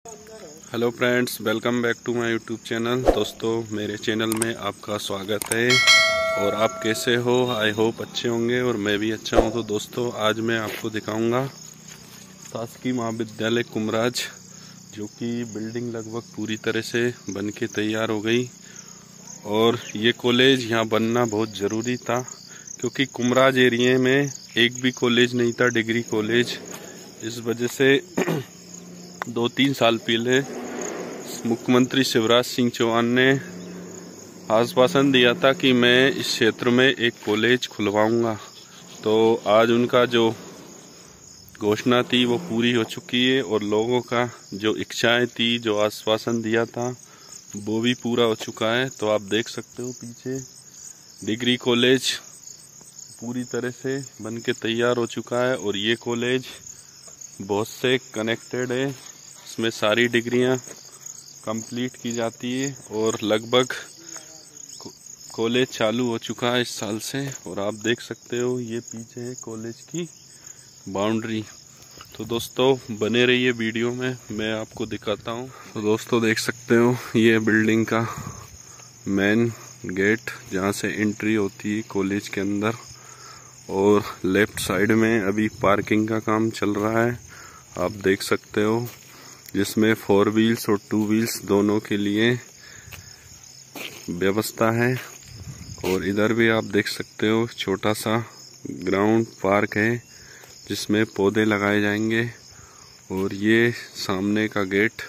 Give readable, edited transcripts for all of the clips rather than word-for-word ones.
Hello friends, welcome back to my YouTube channel. दोस्तों, मेरे channel में आपका स्वागत है। और आप कैसे हो? आई होप अच्छे होंगे और मैं भी अच्छा हूं। तो दोस्तों, आज मैं आपको दिखाऊंगा शासकीय महाविद्यालय कुमराज, जो कि बिल्डिंग लगभग पूरी तरह से बन के तैयार हो गई। और ये कॉलेज यहाँ बनना बहुत ज़रूरी था, क्योंकि कुमराज एरिया में एक भी कॉलेज नहीं था, डिग्री कॉलेज। इस वजह से 2-3 साल पहले मुख्यमंत्री शिवराज सिंह चौहान ने आश्वासन दिया था कि मैं इस क्षेत्र में एक कॉलेज खुलवाऊंगा। तो आज उनका जो घोषणा थी वो पूरी हो चुकी है, और लोगों का जो इच्छाएं थी, जो आश्वासन दिया था, वो भी पूरा हो चुका है। तो आप देख सकते हो पीछे डिग्री कॉलेज पूरी तरह से बन के तैयार हो चुका है। और ये कॉलेज बहुत से कनेक्टेड है, इसमें सारी डिग्रियां कंप्लीट की जाती है, और लगभग कॉलेज चालू हो चुका है इस साल से। और आप देख सकते हो ये पीछे है कॉलेज की बाउंड्री। तो दोस्तों, बने रहिए वीडियो में, मैं आपको दिखाता हूँ। तो दोस्तों, देख सकते हो ये बिल्डिंग का मेन गेट, जहाँ से एंट्री होती है कॉलेज के अंदर। और लेफ्ट साइड में अभी पार्किंग का काम चल रहा है, आप देख सकते हो, जिसमें 4 व्हील्स और 2 व्हील्स दोनों के लिए व्यवस्था है। और इधर भी आप देख सकते हो छोटा सा ग्राउंड पार्क है, जिसमें पौधे लगाए जाएंगे। और ये सामने का गेट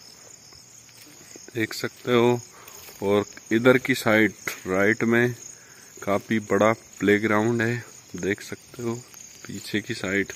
देख सकते हो। और इधर की साइड राइट में काफी बड़ा प्लेग्राउंड है, देख सकते हो पीछे की साइड।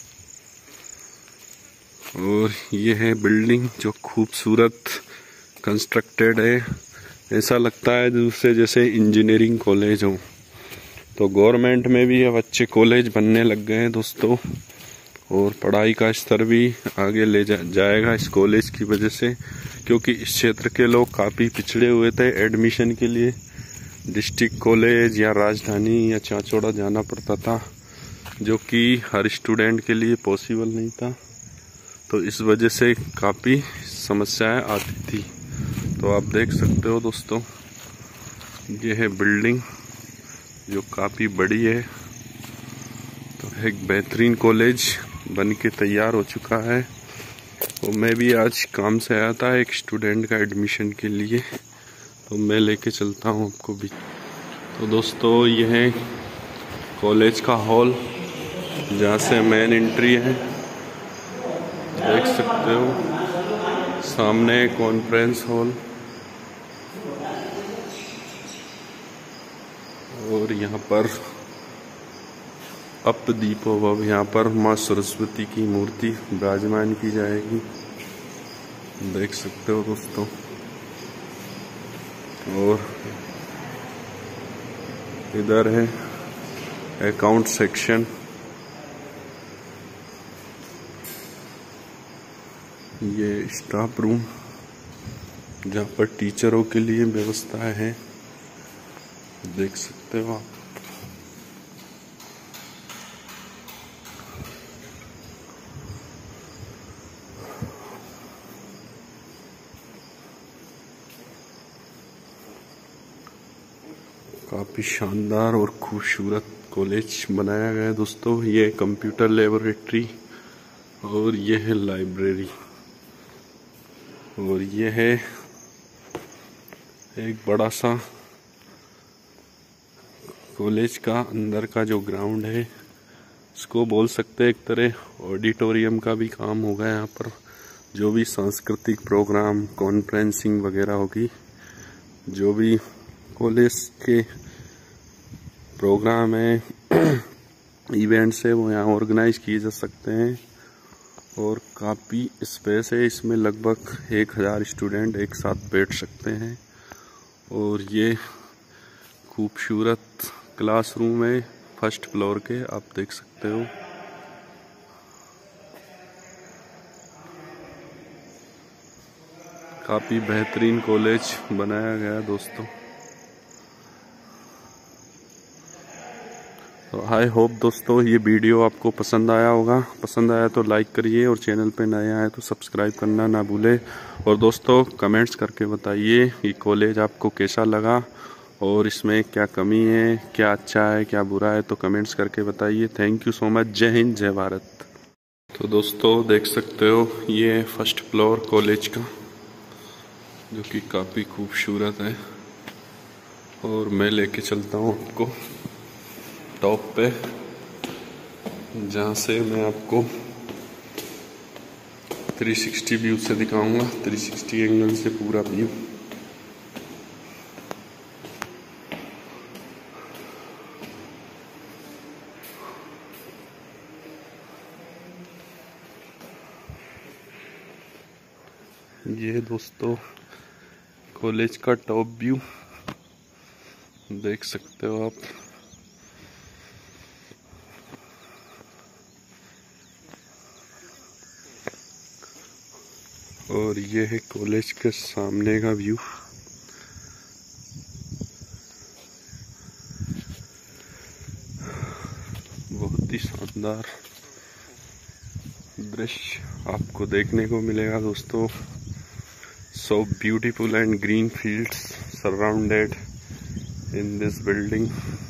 और ये है बिल्डिंग, जो खूबसूरत कंस्ट्रक्टेड है। ऐसा लगता है दूसरे जैसे इंजीनियरिंग कॉलेज हो। तो गवर्नमेंट में भी अब अच्छे कॉलेज बनने लग गए हैं दोस्तों, और पढ़ाई का स्तर भी आगे ले जाएगा इस कॉलेज की वजह से। क्योंकि इस क्षेत्र के लोग काफ़ी पिछड़े हुए थे, एडमिशन के लिए डिस्ट्रिक्ट कॉलेज या राजधानी या चांचौड़ा जाना पड़ता था, जो कि हर स्टूडेंट के लिए पॉसिबल नहीं था। तो इस वजह से काफ़ी समस्याएं आती थी। तो आप देख सकते हो दोस्तों, ये है बिल्डिंग, जो काफ़ी बड़ी है। तो एक बेहतरीन कॉलेज बन के तैयार हो चुका है। तो मैं भी आज काम से आया था एक स्टूडेंट का एडमिशन के लिए, तो मैं लेके चलता हूँ आपको भी। तो दोस्तों, ये है कॉलेज का हॉल, जहाँ से मेन एंट्री है, देख सकते हो। सामने कॉन्फ्रेंस हॉल, और यहाँ पर अप दीपो भव, यहाँ पर माँ सरस्वती की मूर्ति विराजमान की जाएगी, देख सकते हो दोस्तों। और इधर है अकाउंट सेक्शन। ये स्टाफ रूम, जहाँ पर टीचरों के लिए व्यवस्था है, देख सकते हो आप। काफ़ी शानदार और खूबसूरत कॉलेज बनाया गया है दोस्तों। ये कंप्यूटर लेबोरेटरी, और ये है लाइब्रेरी, और ये है एक बड़ा सा कॉलेज का अंदर का जो ग्राउंड है, इसको बोल सकते हैं एक तरह ऑडिटोरियम का भी काम होगा। यहाँ पर जो भी सांस्कृतिक प्रोग्राम, कॉन्फ्रेंसिंग वगैरह होगी, जो भी कॉलेज के प्रोग्राम है, इवेंट्स है, वो यहाँ ऑर्गेनाइज किए जा सकते हैं। और काफ़ी स्पेस है इसमें, लगभग 1000 स्टूडेंट एक साथ बैठ सकते हैं। और ये खूबसूरत क्लासरूम है फर्स्ट फ्लोर के, आप देख सकते हो। काफ़ी बेहतरीन कॉलेज बनाया गया है दोस्तों। तो आई होप दोस्तों ये वीडियो आपको पसंद आया होगा। पसंद आया तो लाइक करिए, और चैनल पे नए आए तो सब्सक्राइब करना ना भूले। और दोस्तों कमेंट्स करके बताइए कि कॉलेज आपको कैसा लगा और इसमें क्या कमी है, क्या अच्छा है, क्या बुरा है, तो कमेंट्स करके बताइए। Thank you so much. जय हिंद, जय भारत। तो दोस्तों देख सकते हो ये है फर्स्ट फ्लोर कॉलेज का, जो कि काफ़ी खूबसूरत है। और मैं लेके चलता हूँ आपको टॉप पे, जहाँ से मैं आपको 360 व्यू से दिखाऊंगा, 360 एंगल से पूरा व्यू। ये दोस्तों कॉलेज का टॉप व्यू देख सकते हो आप। और ये है कॉलेज के सामने का व्यू। बहुत ही शानदार दृश्य आपको देखने को मिलेगा दोस्तों। So beautiful and green fields surrounded in this building.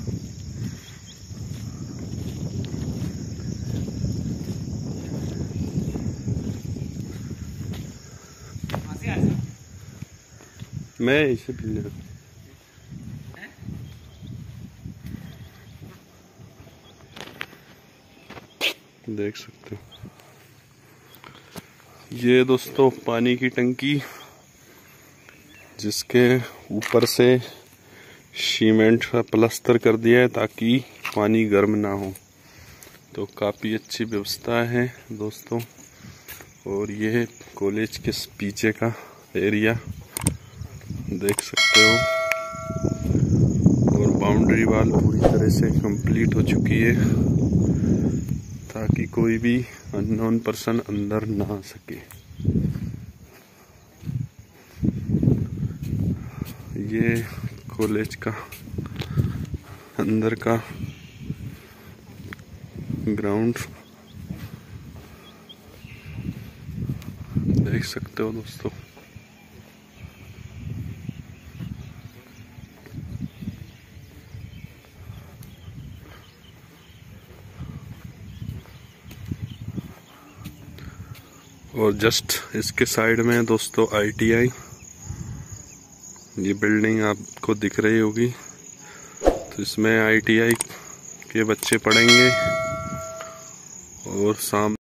मैं इसे पीने देख सकते हो। ये दोस्तों पानी की टंकी, जिसके ऊपर से सीमेंट का प्लास्टर कर दिया है ताकि पानी गर्म ना हो। तो काफ़ी अच्छी व्यवस्था है दोस्तों। और ये कॉलेज के पीछे का एरिया देख सकते हो। और बाउंड्री वॉल पूरी तरह से कंप्लीट हो चुकी है ताकि कोई भी अननोन पर्सन अंदर ना आ सके। ये कॉलेज का अंदर का ग्राउंड देख सकते हो दोस्तों। और जस्ट इसके साइड में दोस्तों ITI, ये बिल्डिंग आपको दिख रही होगी। तो इसमें ITI के बच्चे पढ़ेंगे। और सामने